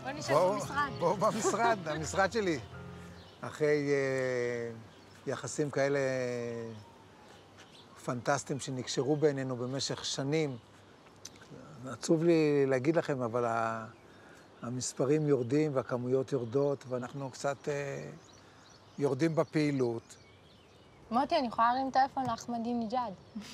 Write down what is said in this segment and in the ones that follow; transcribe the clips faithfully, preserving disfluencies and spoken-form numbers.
בוא נשב בוא, במשרד. בוא במשרד, המשרד שלי. אחרי אה, יחסים כאלה פנטסטיים שנקשרו בינינו במשך שנים, עצוב לי להגיד לכם, אבל ה, המספרים יורדים והכמויות יורדות, ואנחנו קצת אה, יורדים בפעילות. מוטי, אני יכולה להרים טלפון לאחמדינג'אד.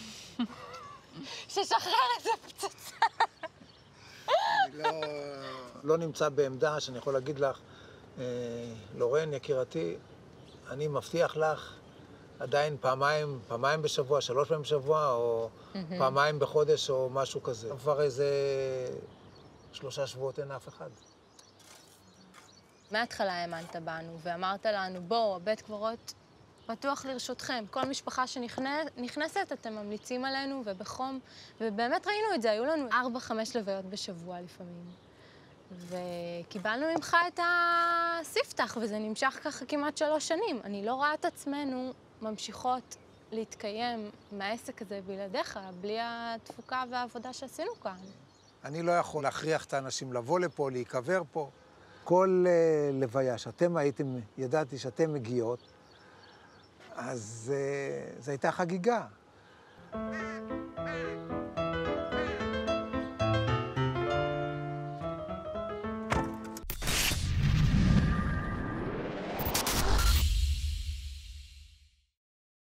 ששחרר את זה פצצה. אני לא, לא נמצא בעמדה שאני יכול להגיד לך, אה, לורן, יקירתי, אני מבטיח לך עדיין פעמיים, פעמיים בשבוע, שלוש פעמים בשבוע, או פעמיים בחודש, או משהו כזה. כבר איזה שלושה שבועות אין אף אחד. מההתחלה האמנת בנו, ואמרת לנו, בואו, הבית קברות פתוח לרשותכם. כל משפחה שנכנסת, אתם ממליצים עלינו, ובחום, ובאמת ראינו את זה, היו לנו ארבע, חמש לוויות בשבוע לפעמים. וקיבלנו ממך את הספתח, וזה נמשך ככה כמעט שלוש שנים. אני לא רואה את עצמנו ממשיכות להתקיים מהעסק הזה בלעדיך, בלי התפוקה והעבודה שעשינו כאן. אני לא יכול להכריח את האנשים לבוא לפה, להיקבר פה. כל uh, לוויה שאתם הייתם, ידעתי שאתם מגיעות, אז uh, זו הייתה חגיגה.